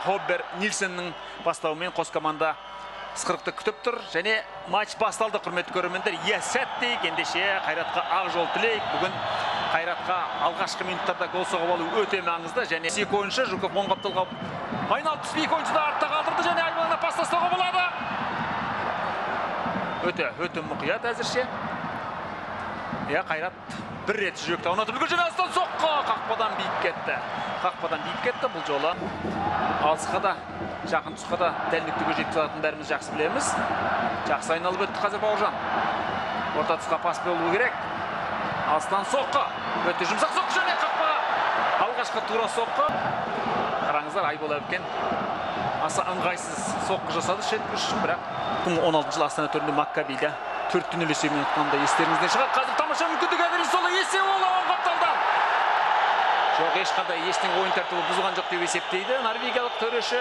Хоббер Нильсеннің бастауымен қос команда ысқырықты күтіп тұр. Және матч басталды, құрметті көрермендер. Сәтте ендеше Қайратқа ақ жол тілейік. Бүгін Қайратқа алғашқы минуттарда гол соғып алу өте маңызды. Және екі ойыншы Жуков оң қапталға айналып түсіп, екі ойыншы да артта қалдырды және айналына пас тастауға болады. Өте мұқият әзірше. Қайрат бір рет жүректі аунатып үлгір және астан соққы қақпадан биік кетті. Бұл жолы алысқа да, жақын тұсқа да дәл нүктеге жеткізе алатынын бәріміз жақсы білеміз. Жақсы айналып өтті қазір Бауыржан. Орта тұсқа пас болуы керек. Алыстан соққы. Өте жұмсақ соққы және қақпаға. Алғашқы тура соққы. Қараңыздар, Айбол Әбікен аса ыңғайсыз соққы жасады Шеткіш үшін, бірақ 2016 жыл Астана төрінде Маккабиде 4-0 есебімен ұтқанда естеріңізден шығады. Қазір тамаша мүмкіндік Эдеринсонның есебі ол оң қапталдан. Жоқ, ешқандай ештеңе ойын тәртібі бұзылған жоқ деп есептейді норвегиялық төреші.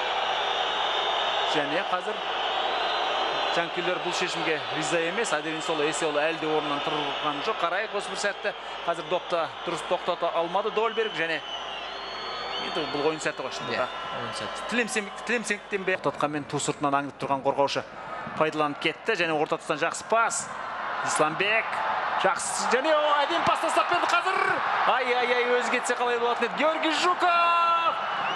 Және қазір жанкүйерлер бұл шешімге риза емес. Эдеринсон есебі әлі де орнынан тұрған жоқ. Қарайық осы бір сәтті. Қазір допты дұрыс тоқтата алмады Дольберг және бұл ойын сәті ғой шынында. Тілемсеңдіктен бе тоқтатқанмен ту сыртынан аңдып тұрған қорғаушы пайдаланып кетті және орта тұстан жақсы пас. Исламбек жақсы және әдем пас тастап берді қазір. Ай, өзі кетсе қалай болатын еді. Георгий Жуков.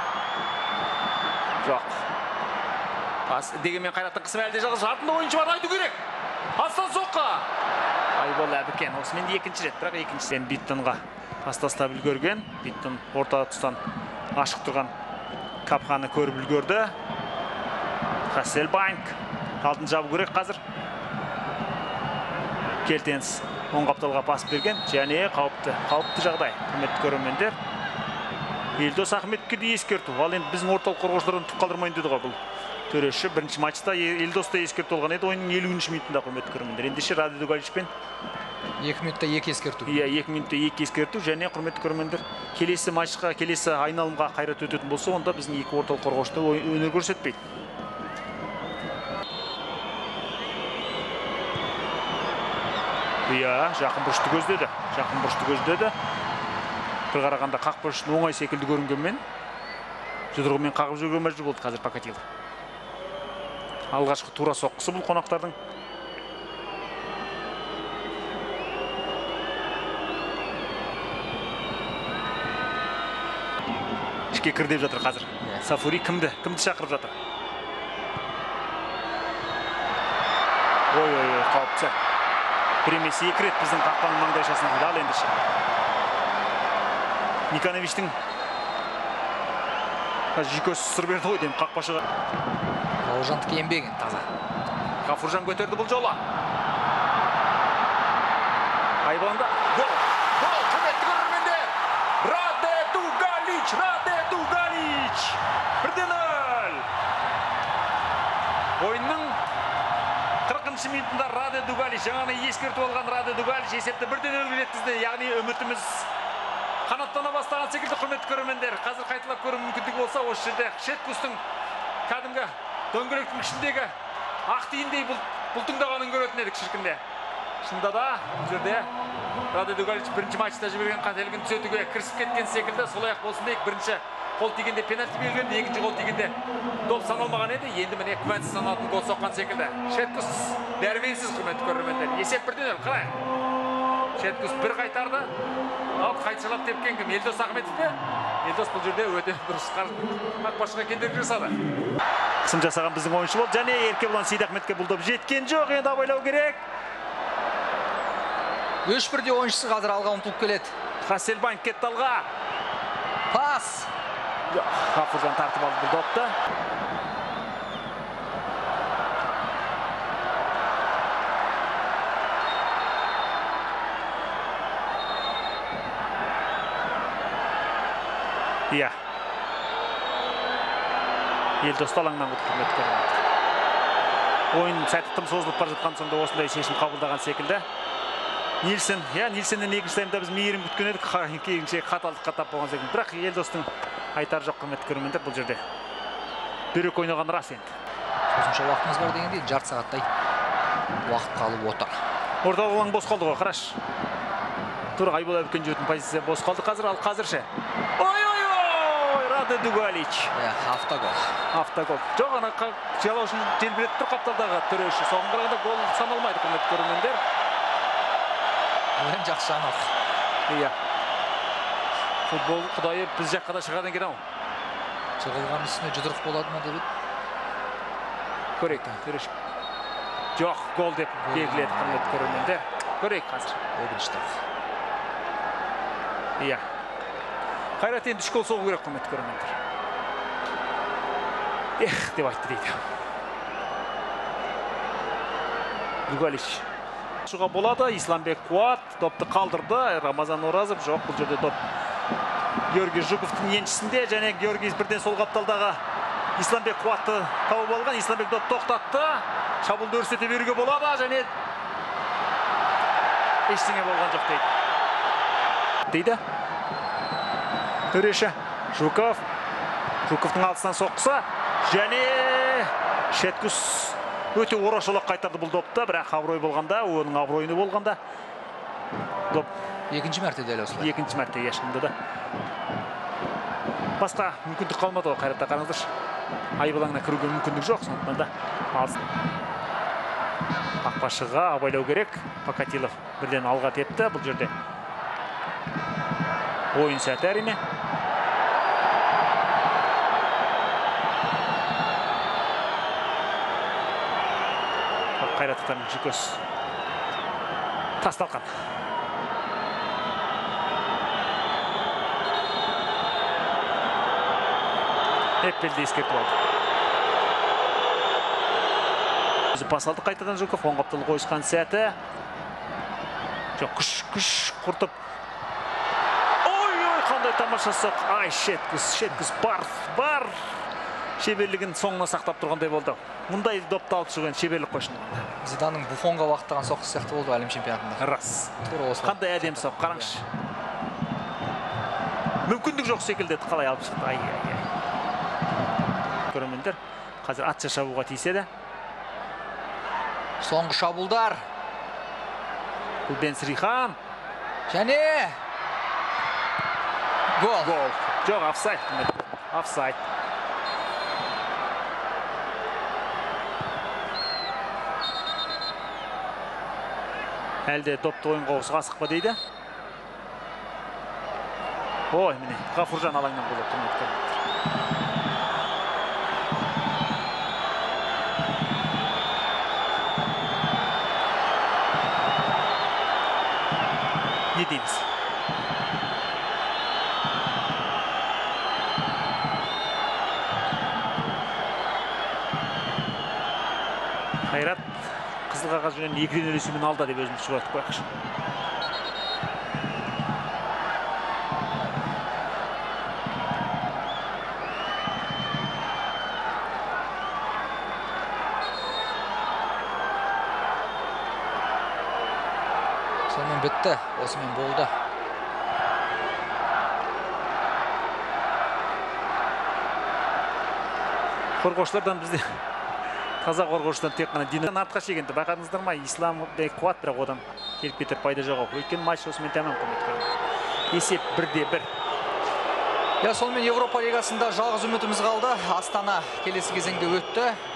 Жоқ. Пас дегенмен Қайраттың қысым әлде жалғыз артында ойыншы бар, айту керек. Астан соққы. Айбол Әбікен осымен екінші рет, бірақ екіншіден Биттонға пас тастап үлгерген. Биттон орта тұстан ашық тұрған қапқаны көріп үлгерді. Хасселбанк алдын жабу керек қазір. Келтенс оң қапталға пас берген және қауіпті жағдай. Құрметті көрермендер. Елдос Ахметовке де ескерту. Ал енді біздің орталық қорғаушылардан түк қалдырмайын деді ғой бұл төреші. Бірінші матчта Елдосты ескерту алған еді ойынның 50-ші минутында, құрметті көрермендер. Ендеше Раде Дугаличпен 2 минутта 2 ескерту. 2 минутта 2 ескерту және құрметті көрермендер, келесі матчқа, келесі айналымға Қайрат өтетін болса, онда біздің екі орталық қорғаушылар өнер көрсетпейді. Жақын бұрышты көздеді. Бір қарағанда қақпашының оңай секілді көрінгенмен, жұдырығымен қағып жүруге мәжбүр болды қазір Покатилов. Алғашқы тура соққысы бұл қонақтардың. Ішке кір деп жатыр қазір. Сафури кімді шақырып жатыр? Ой, қауіпті. Бір емес екі рет біздің қақпаның маңдайшасына дал ендіше. Никановичтің жүйкесі сыр берді ғой деймін қақпашыға. Бауыржандық еңбегін таза. Ғафуржан көтерді бұл жолы. Айбаланда гол. Құрметті көрермендер. Раде Дугалич. 1-0. Ойынның 40-шы минутында Раде Дугалич, жаңаны ескерту алған Раде Дугалич есепті 1-0 жеткізді. Яғни үмітіміз қанаттана бастаған секілді, құрметті көрермендер. Қазір қайталап көру мүмкіндігі болса, осы жерде Шеткустың кәдімгі дөңгелектің ішіндегі ақ тиіндей бұлтыңдағанын көретін едік шіркінде. Шында да бұл жерде Раде Дугалич бірінші матчта жіберген қателігін түзетуге кірісіп кеткен секілді. Солай-ақ болсын дейік, бірінші қол тигенде пенальти берілген, екінші қол тигенде доп саналмаған еді. Енді міне күмәнсіз саналатын гол соққан секілді. Шеткус дәрменсіз, құрметті көрермендер. Есеп 1-0, қарай. Шеткус бір қайтарды. Ал қайтшалап тепкен кім? Елдос Ахметов пе? Елдос бұл жерде өте дұрыс қақпашыға кедергі жасады. Қысым жасаған біздің ойыншы болды. Және Еркебұлан Сейдахметке бұл доп жеткен жоқ. Енді абайлау керек. 3-1-де ойыншысы қазір алға ұмтылып келеді. Хасселбанк кетті алға. Пас. Ғафуржан тартып алды бұл допты. Елдосты алаңнан құрметті көрермендер. Ойын сәті тым созылып бара жатқан соңда осындай шешім қабылдаған секілді. Нильсеннен екінші таймда біз мейірім күткен едік, кейінше қаталдыққа тап болған секілді. Бірақ Елдостың айтар жоқ, құрметті көрермендер, бұл жерде бүйрек ойнаған рас енді. Қосымша уақытымыз бар дегенде жарты сағаттай уақыт қалып отыр. Орталық алаң бос қалды ғой, қараш. Тура Айбол Әбікен жүретін позиция бос қалды қазір, ал қазірше. Раде Дугалич. Автогол. Автогол. Жоқ, ана жалаушын желбіретіп тұр қапталдағы төреші. Соған қарағанда гол саналмайды, құрметті көрермендер. Бұл жақсы жаңалық. Иә. Футбол құдайы біз жаққа да шығадан кейін ау. Жығылған үстіне жұдырық болады ма деп. Көрейік, төреші. Жоқ, гол деп белгіледі, құрметті көрермендер. Көрейік қазір. Өкінішті. Иә. Қайрат енді 3 гол соғу керек, құрметті көрермендер. Деп айтты дейді. Дугалич. Шуға болады, Исламбек Қуат допты қалдырды. Рамазан Оразов жоқ, бұл жерде доп Георгий Жуковтың еншісінде, және Георгий бірден сол қапталдағы Исламбек Қуатты тауып алған. Исламбек доп тоқтатты. Шабуылды өрсете беруге болады, және ештеңе болған жоқ дейді. Төреші Жуков. Жуковтың алдысынан соққысы, және Шеткус өте орашолақ қайтарды бұл допта, бірақ абырой болғанда, оның абыройыны болғанда доп Екінші мәрте дәл осылай. Екінші мәрте ешкімді да. Басқа мүмкіндік қалмады ғой, Қайратта қараңыздаршы. Айбалаңына кіруге мүмкіндік жоқ, сондықтан да алсын. Қақпашыға абайлау керек. Покатилов бірден алға тепті бұл жерде. Ойын сәті әрине. Қайраттан жүкөс тасталған. Эппелді ескертіп алды. Өзі пас алды қайтадан Жуков, оң қапталы қойысқан сәті. Жоқ, күш құртып. Ой, қандай тамаша соқ. Ай, Шеткус бар. Шеберлігін соңына сақтап тұрғандай болды. Мұндай допты алып жүрген шеберлік қойшын. Зиданның Буфонға уақыттаған соққысы сияқты болды әлем чемпионатында. Рас. Қандай әдем соқ, қараңызшы. Мүмкіндік жоқ секілді қалай алып шықты. Ай. Көрермендер, қазір атша шабуға тиіседі. Соңғы шабуылдар. Бұл Бен Срихан. Және гол. Жоқ, офсайд. Офсайд. Әлде допты ойынға осыға асықпа дейді. Ой, міне, Ғафуржан алаңнан болып тұрмайды. Не дейміз? Қайрат қызыл қағаз жүнен 2-ден үлесімен алды деп өзіміз шығартып қойықшы. Сонымен бітті, осымен болды. Қорғаушылардан бізде таза қорғаушыдан тек қана Динадан артқа шегенді. Байқадыңыздар ма? Исламбек Қуат, бірақ одан келіп кетер пайда жоқ. Өйткені матч осымен тәмам құрметті. Есеп 1-1. Сонымен Европа лигасында жалғыз үмітіміз қалды. Астана келесі кезеңге өтті.